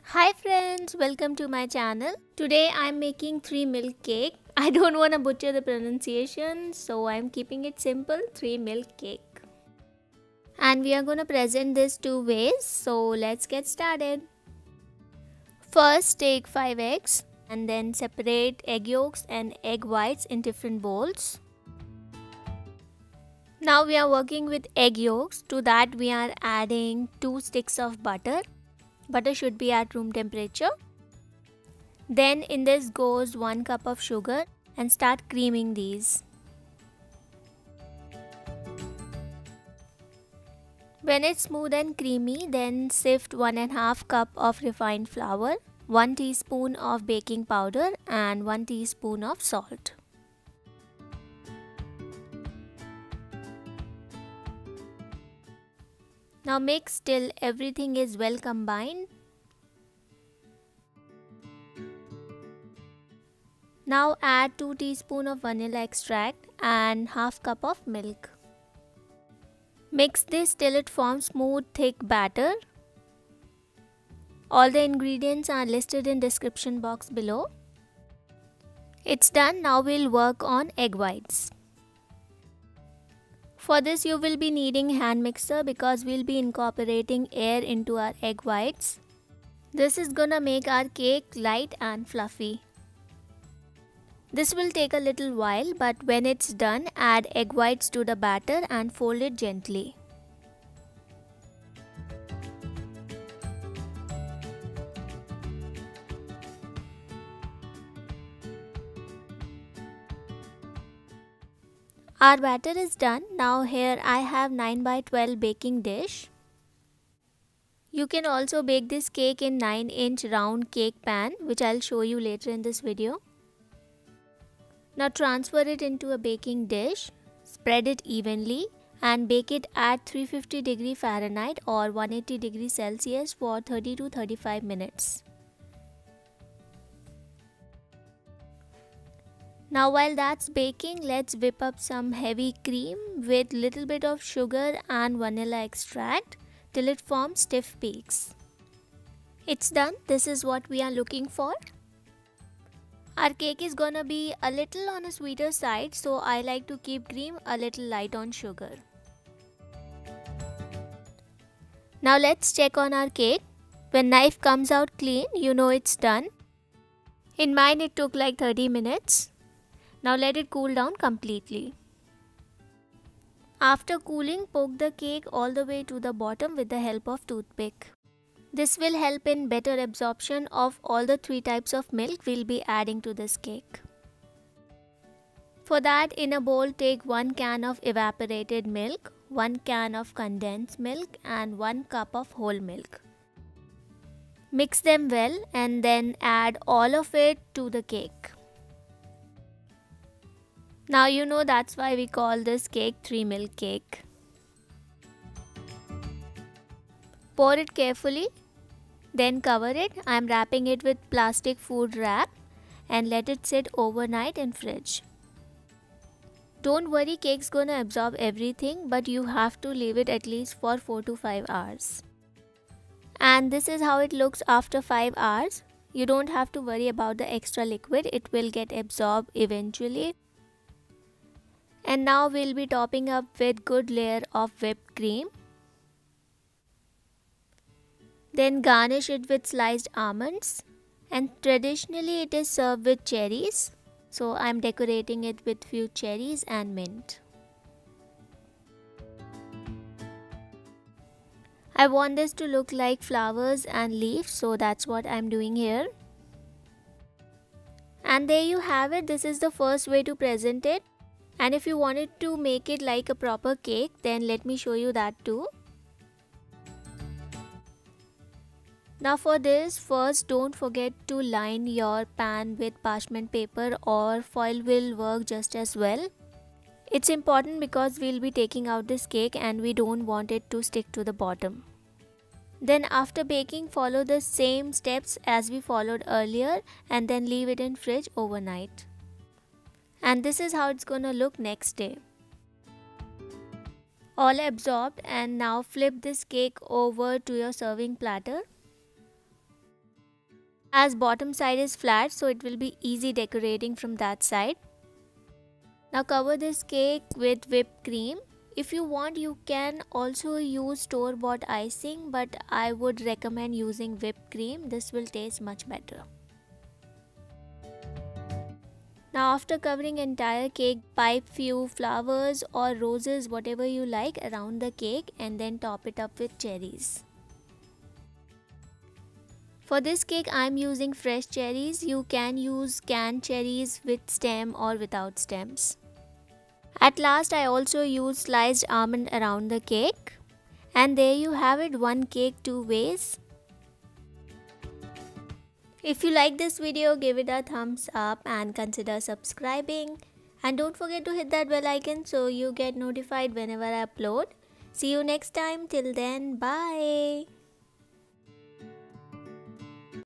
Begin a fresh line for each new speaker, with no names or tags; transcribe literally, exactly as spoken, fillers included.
Hi friends, welcome to my channel. Today I'm making three milk cake. I don't want to butcher the pronunciation, so I'm keeping it simple, three milk cake. And we are going to present this two ways, so let's get started. First take five eggs and then separate egg yolks and egg whites in different bowls. Now we are working with egg yolks. To that we are adding two sticks of butter. Butter should be at room temperature. Then in this goes one cup of sugar and start creaming these. When it's smooth and creamy, then sift one and a half cup of refined flour, one teaspoon of baking powder and one teaspoon of salt. Now mix till everything is well combined. Now add two teaspoons of vanilla extract and half cup of milk. Mix this till it forms smooth thick batter. All the ingredients are listed in description box below. It's done. Now we'll work on egg whites. For this you will be needing hand mixer because we'll be incorporating air into our egg whites. This is gonna make our cake light and fluffy. This will take a little while, but when it's done, add egg whites to the batter and fold it gently. Our batter is done. Now here I have nine by twelve baking dish. You can also bake this cake in nine inch round cake pan, which I'll show you later in this video. Now transfer it into a baking dish, spread it evenly and bake it at three hundred fifty degree Fahrenheit or one hundred eighty degree Celsius for thirty to thirty-five minutes. Now while that's baking, let's whip up some heavy cream with little bit of sugar and vanilla extract till it forms stiff peaks. It's done. This is what we are looking for. Our cake is gonna be a little on a sweeter side, so I like to keep cream a little light on sugar. Now let's check on our cake. When knife comes out clean, you know it's done. In mine it took like thirty minutes. Now let it cool down completely. After cooling, poke the cake all the way to the bottom with the help of toothpick. This will help in better absorption of all the three types of milk we'll be adding to this cake. For that, in a bowl take one can of evaporated milk, one can of condensed milk and one cup of whole milk. Mix them well and then add all of it to the cake. Now you know that's why we call this cake three milk cake. Pour it carefully, then cover it. I am wrapping it with plastic food wrap and let it sit overnight in fridge. Don't worry, cake's gonna absorb everything, but you have to leave it at least for four to five hours. And this is how it looks after five hours. You don't have to worry about the extra liquid, it will get absorbed eventually. And now we'll be topping up with good layer of whipped cream. Then garnish it with sliced almonds, and traditionally it is served with cherries. So I'm decorating it with few cherries and mint. I want this to look like flowers and leaves, so that's what I'm doing here. And there you have it. This is the first way to present it. And if you wanted to make it like a proper cake, then let me show you that too. Now for this, first don't forget to line your pan with parchment paper or foil will work just as well. It's important because we'll be taking out this cake and we don't want it to stick to the bottom. Then after baking, follow the same steps as we followed earlier and then leave it in fridge overnight. And this is how it's gonna look next day. All absorbed, and now flip this cake over to your serving platter. as bottom side is flat, so it will be easy decorating from that side. Now cover this cake with whipped cream. If you want, you can also use store-bought icing, but I would recommend using whipped cream. This will taste much better. Now after covering entire cake, pipe few flowers or roses, whatever you like, around the cake and then top it up with cherries. For this cake I am using fresh cherries. You can use canned cherries with stem or without stems. At last I also used sliced almond around the cake. And there you have it, one cake two ways. If you like this video, give it a thumbs up and consider subscribing. And don't forget to hit that bell icon so you get notified whenever I upload. See you next time. Till then, bye.